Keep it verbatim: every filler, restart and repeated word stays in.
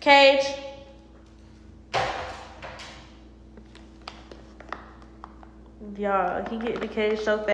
Cage. Y'all, he get the cage so fast.